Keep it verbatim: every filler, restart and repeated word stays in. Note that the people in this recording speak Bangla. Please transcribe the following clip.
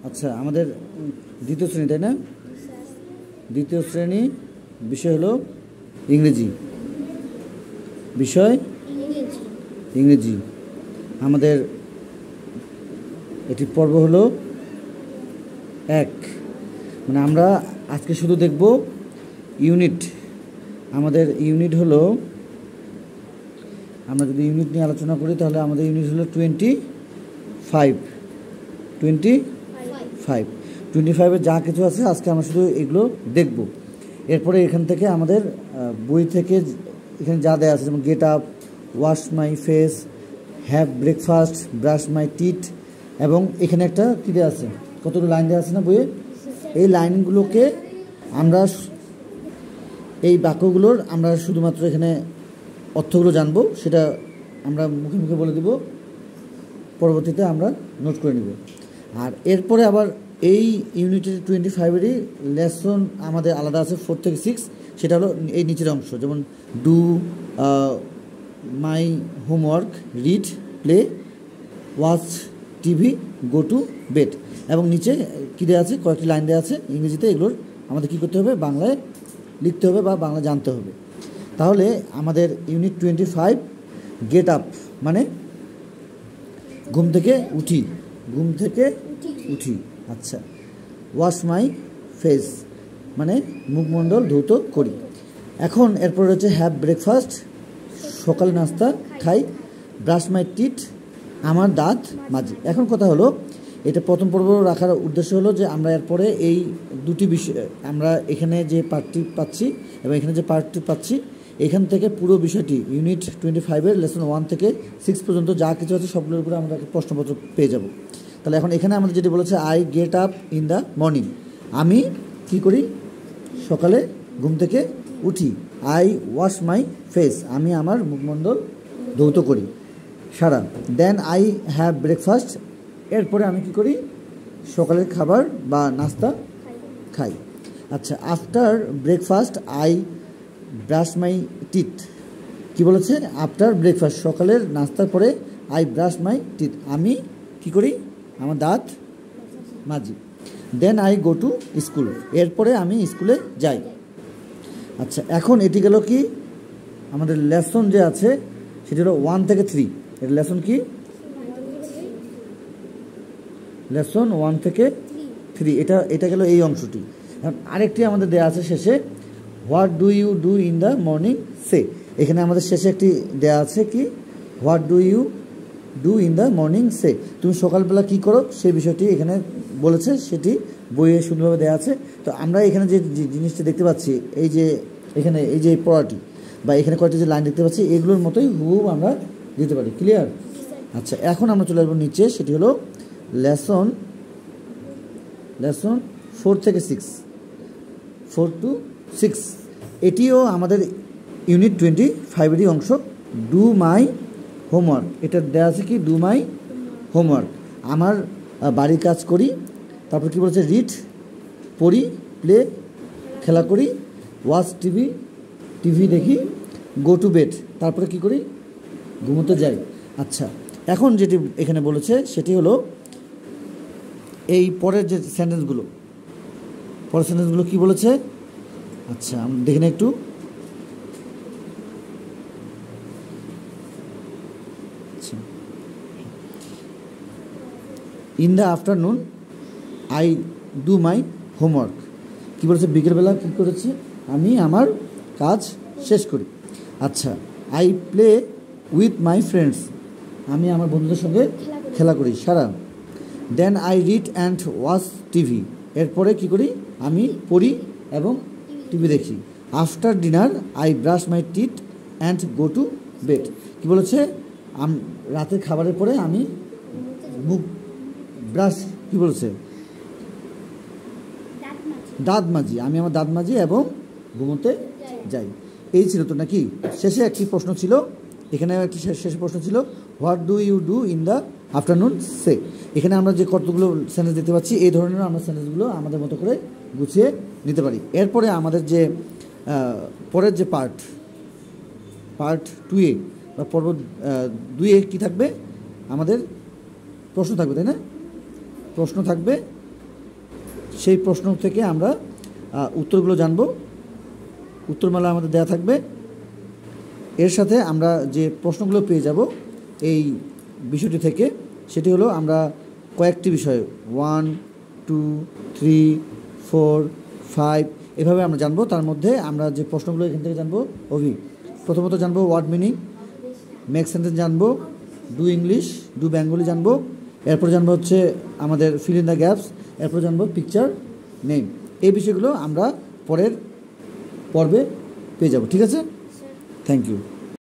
আচ্ছা, আমাদের দ্বিতীয় শ্রেণী, তাই না? দ্বিতীয় শ্রেণী, বিষয় হলো ইংরেজি। বিষয় ইংরেজি। আমাদের এটি পর্ব হলো এক। মানে আমরা আজকে শুধু দেখব ইউনিট। আমাদের ইউনিট হলো, আমরা যদি ইউনিট নিয়ে আলোচনা করি তাহলে আমাদের ইউনিট হলো twenty five twenty five twenty ফাইভের যা কিছু আছে আজকে আমরা শুধু এগুলো দেখব। এরপরে এখান থেকে আমাদের বই থেকে এখানে যা দেওয়া আছে, যেমন get up, wash my face, have breakfast, brush my teeth, এবং এখানে একটা কী দেওয়া আছে, কতগুলো লাইন দেওয়া আছে না বইয়ে। এই লাইনগুলোকে আমরা, এই বাক্যগুলোর আমরা শুধুমাত্র এখানে অর্থগুলো জানবো, সেটা আমরা মুখে মুখে বলে দেব, পরবর্তীতে আমরা নোট করে নেব। আর এরপরে আবার এই ইউনিটের টোয়েন্টি ফাইভেরই লেসন আমাদের আলাদা আছে, ফোর থেকে সিক্স। সেটা হলো এই নিচের অংশ, যেমন do my homework, read, play, watch TV, go to bed. এবং নিচে কী দেওয়া আছে, কয়েকটি লাইন দেওয়া আছে ইংরেজিতে। এগুলোর আমাদের কী করতে হবে, বাংলায় লিখতে হবে বা বাংলা জানতে হবে। তাহলে আমাদের unit twenty five get up মানে ঘুম থেকে উঠি, ঘুম থেকে উঠি। আচ্ছা, ওয়াশ মাই ফেস মানে মুখমণ্ডল ধৌত করি। এখন এরপর রয়েছে হ্যাভ ব্রেকফাস্ট, সকালে নাস্তা খাই, ব্রাশ মাই টিথ আমার দাঁত মাজি। এখন কথা হলো, এটা প্রথম পর্ব রাখার উদ্দেশ্য হলো যে আমরা এরপরে এই দুটি বিষয়, আমরা এখানে যে পার্টটি পাচ্ছি এবং এখানে যে পার্টটি পাচ্ছি, এখান থেকে পুরো বিষয়টি ইউনিট টোয়েন্টি ফাইভের লেসন ওয়ান থেকে সিক্স পর্যন্ত যা কিছু আছে সবগুলোর উপরে আমরা প্রশ্নপত্র পেয়ে যাব। তাহলে এখন এখানে আমাদের যেটি বলেছে, I get up in the morning, আমি কী করি, সকালে ঘুম থেকে উঠি। আই ওয়াশ মাই ফেস, আমি আমার মুখমণ্ডল ধৌত করি সারা। দেন আই হ্যাভ ব্রেকফাস্ট, এরপরে আমি কি করি, সকালের খাবার বা নাস্তা খাই। আচ্ছা, after breakfast I brush my teeth, কি বলেছে, আফটার ব্রেকফাস্ট সকালের নাস্তার পরে আই ব্রাশ মাই টিথ, আমি কি করি, আমার দাঁত মাজি। Then I go to school, এরপরে আমি স্কুলে যাই। আচ্ছা, এখন এটি গেল কি আমাদের লেসন যে আছে সেটি হলো ওয়ান থেকে থ্রি। এর লেসন কি, লেসন ওয়ান থেকে থ্রি। এটা এটা গেল এই অংশটি। এখন আরেকটি আমাদের দেওয়া আছে শেষে, what do you do in the morning say. এখানে আমাদের শেষে একটি দেওয়া আছে কি, what do you do in the morning say, তুমি সকালবেলা কী করো সেই বিষয়টি এখানে বলেছে, সেটি বইয়ে সুন্দরভাবে দেওয়া আছে। তো আমরা এখানে যে জিনিসটি দেখতে পাচ্ছি, এই যে এখানে এই যে পড়াটি বা এখানে কয়েকটি যে লাইন দেখতে পাচ্ছি, এগুলোর মতোই হুবহু আমরা দিতে পারি। ক্লিয়ার? আচ্ছা, এখন আমরা চলে আসবো নিচে, সেটি হলো লেসন লেসন ফোর থেকে সিক্স, ফোর টু সিক্স। এটিও আমাদের ইউনিট টোয়েন্টি ফাইভেরই অংশ। ডু মাই হোমওয়ার্ক, এটা দেওয়া আছে কি, ডু মাই হোমওয়ার্ক, আমার বাড়ির কাজ করি। তারপর কি বলছে, রিড পড়ি, প্লে খেলা করি, ওয়াচ টিভি টিভি দেখি, গো টু বেড তারপরে কি করি, ঘুমোতে যাই। আচ্ছা, এখন যেটি এখানে বলেছে সেটি হলো এই পরের যে সেন্টেন্সগুলো, পরের সেন্টেন্সগুলো কি বলেছে। আচ্ছা, আমরা দেখে নিই একটু। আচ্ছা, in the afternoon I do my homework, কী বলেছে, বিকেলবেলা কী করেছে, আমি আমার কাজ শেষ করি। আচ্ছা, I play with my friends, আমি আমার বন্ধুদের সঙ্গে খেলা করি সারা। Then I read and watch TV, এরপরে কী করি, আমি পড়ি এবং টিভি দেখি। After dinner I brush my teeth and go to bed, কী বলেছে, রাতের খাবারের পরে আমি মুখ ব্রাশ, কী বলেছে, দাঁত মাজি, আমি আমার দাঁত মাজি এবং ঘুমোতে যাই। এই ছিল তো নাকি। শেষে একটি প্রশ্ন ছিল, এখানে একটি শেষ প্রশ্ন ছিল, what do you do in the afternoon say. এখানে আমরা যে কতগুলো সেন্টেন্স দেখতে পাচ্ছি, এই ধরনের আমরা সেন্টেন্সগুলো আমাদের মতো করে গুছিয়ে নিতে পারি। এরপরে আমাদের যে পরের যে পার্ট, পার্ট টু এ বা পর্ব দুই এ কী থাকবে, আমাদের প্রশ্ন থাকবে, তাই না? প্রশ্ন থাকবে সেই প্রশ্ন থেকে আমরা উত্তরগুলো জানব। উত্তরমালা আমাদের দেয়া থাকবে। এর সাথে আমরা যে প্রশ্নগুলো পেয়ে যাব এই বিষয়টি থেকে, সেটি হলো আমরা কয়েকটি বিষয় one two three four five এভাবে আমরা জানবো। তার মধ্যে আমরা যে প্রশ্নগুলো এখান থেকে জানবো, অভি প্রথমত জানবো ওয়ার্ড মিনিং, মেক সেন্টেন্স জানবো, ডু ইংলিশ, ডু বেঙ্গলি জানবো, এরপর জানবো হচ্ছে আমাদের ফিল ইন দ্য গ্যাপস, এরপর জানবো পিকচার নেম। এই বিষয়গুলো আমরা পরের পর্বে পেয়ে যাব। ঠিক আছে, থ্যাংক ইউ।